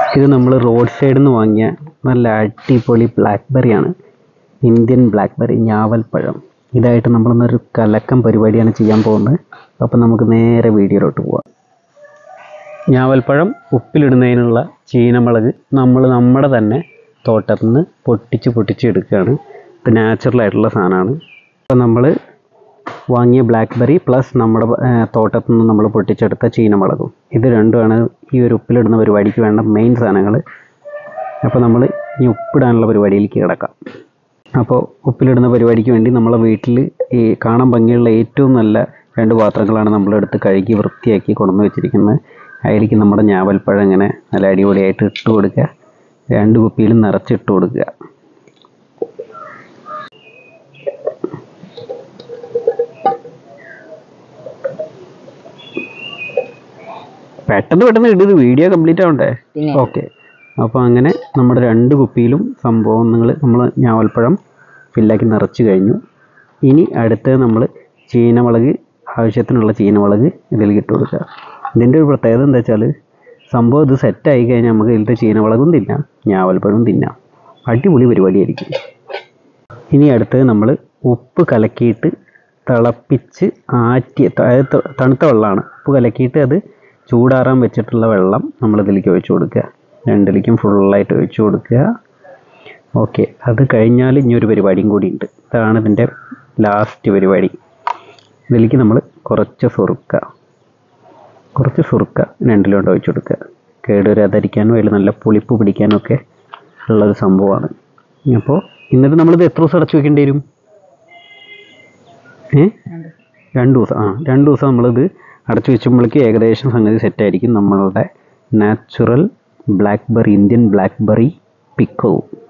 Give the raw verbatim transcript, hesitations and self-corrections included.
ഇത് നമ്മൾ റോഡ് സൈഡിൽ നിന്ന് വാങ്ങിയ നല്ല അടിപൊളി ബ്ലാക്ക്ബെറിയാണ്. Indian blackberry, ഞാവൽപ്പഴം. ഇതായിട്ട് നമ്മളിന്നൊരു കലക്കം പരിപാടിയാണ് ചെയ്യാൻ പോകുന്നത്. അപ്പം നമുക്ക് നേരെ വീഡിയോയിലോട്ട് പോവാം. ഞാവൽപ്പഴം ഉപ്പിലിടുന്നതിനുള്ള ചീനമുളക് നമ്മൾ നമ്മുടെ തന്നെ തോട്ടത്തിൽ നിന്ന് പൊട്ടിച്ച് പൊട്ടിച്ച് എടുക്കുകയാണ്. ഇത് നാച്ചുറൽ ആയിട്ടുള്ള സാധനമാണ്. അപ്പോൾ നമ്മൾ വാങ്ങിയ ബ്ലാക്ക്ബെറി പ്ലസ് നമ്മുടെ തോട്ടത്തിൽ നിന്ന് നമ്മൾ പൊട്ടിച്ചെടുത്ത ചീനമുളകും, ഇത് രണ്ടുമാണ് ഈ ഒരു ഉപ്പിലിടുന്ന പരിപാടിക്ക് വേണ്ട മെയിൻ സാധനങ്ങൾ. അപ്പോൾ നമ്മൾ ഈ ഉപ്പിടാനുള്ള പരിപാടിയിലേക്ക് കിടക്കാം. അപ്പോൾ ഉപ്പിലിടുന്ന പരിപാടിക്ക് വേണ്ടി നമ്മളെ വീട്ടിൽ ഈ കാണാൻ ഭംഗിയുള്ള ഏറ്റവും നല്ല രണ്ട് പാത്രങ്ങളാണ് നമ്മളെടുത്ത് കഴുകി വൃത്തിയാക്കി കൊണ്ടുവന്ന് വെച്ചിരിക്കുന്നത്. അതിലേക്ക് നമ്മുടെ ഞാവൽപ്പഴം ഇങ്ങനെ നല്ല അടിപൊളിയായിട്ട് ഇട്ട് കൊടുക്കുക. രണ്ട് കുപ്പിയിലും നിറച്ചിട്ട് കൊടുക്കുക. പെട്ടെന്ന് പെട്ടെന്ന് ഇട്ടത് വീഡിയോ കംപ്ലീറ്റ് ആവണ്ടേ? ഓക്കെ. അപ്പോൾ അങ്ങനെ നമ്മുടെ രണ്ട് കുപ്പിയിലും സംഭവങ്ങൾ നമ്മൾ ഞാവൽപ്പഴം ഫില്ലാക്കി നിറച്ച് കഴിഞ്ഞു. ഇനി അടുത്തത് നമ്മൾ ചീനമുളക്, ആവശ്യത്തിനുള്ള ചീനമുളക് ഇതിലേക്ക് ഇട്ട് കൊടുക്കുക. ഇതിൻ്റെ ഒരു പ്രത്യേകത എന്താ വെച്ചാൽ സംഭവം ഇത് സെറ്റായി കഴിഞ്ഞാൽ നമുക്ക് ഇതിലത്തെ ചീനമുളകും തിന്നാം, ഞാവൽപ്പഴവും തിന്നാം. അടിപൊളി പരിപാടിയായിരിക്കും. ഇനി അടുത്തത് നമ്മൾ ഉപ്പ് കലക്കിയിട്ട് തിളപ്പിച്ച് ആറ്റിയ, അതായത് തണുത്ത വെള്ളമാണ്, ഉപ്പ് കലക്കിയിട്ട് അത് ചൂടാറാൻ വെച്ചിട്ടുള്ള വെള്ളം നമ്മളിതിലേക്ക് ഒഴിച്ചു കൊടുക്കുക. രണ്ടിലേക്കും ഫുള്ളായിട്ട് ഒഴിച്ചു കൊടുക്കുക. ഓക്കെ. അത് കഴിഞ്ഞാൽ ഇനി ഒരു പരിപാടിയും കൂടി ഉണ്ട്. ഇതാണ് ഇതിൻ്റെ ലാസ്റ്റ് പരിപാടി. ഇതിലേക്ക് നമ്മൾ കുറച്ച് സുറുക്ക കുറച്ച് സുറുക്ക രണ്ടിലോട്ട് ഒഴിച്ചു കൊടുക്കുക. കേടുവരാതിരിക്കാനും അതിൽ നല്ല പുളിപ്പ് പിടിക്കാനും ഒക്കെ ഉള്ളൊരു സംഭവമാണ്. അപ്പോൾ എന്നിട്ട് നമ്മളിത് എത്ര ദിവസം അടച്ചു വെക്കേണ്ടി വരും? ഏ രണ്ട് ദിവസം ആ രണ്ട് ദിവസം നമ്മളിത് അടച്ചു വെച്ചുമ്പോഴേക്ക് ഏകദേശം സംഗതി സെറ്റായിരിക്കും. നമ്മളുടെ natural blackberry, Indian blackberry pickle.